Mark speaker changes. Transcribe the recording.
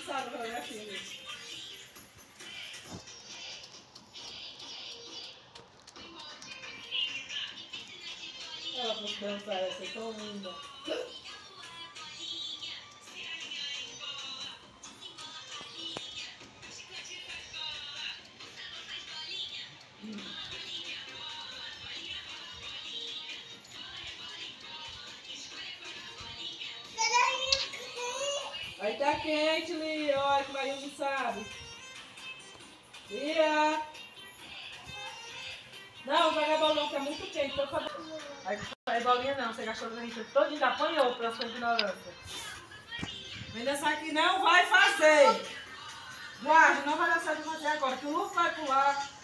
Speaker 1: sabe fazer aquilo. Ela fosse dançar, essa é tão linda. Aí tá quente, Lia. Olha que Maria não sabe. Lia. Não, vai dar bolão que é muito quente. Tô fazendo... Aí não é bolinha não. Você gastou a gente todinho, apanhou pela sua ignorância. Vem dançar aqui, não vai fazer. Guarde, não vai dançar de fazer agora, que o Lu vai pular.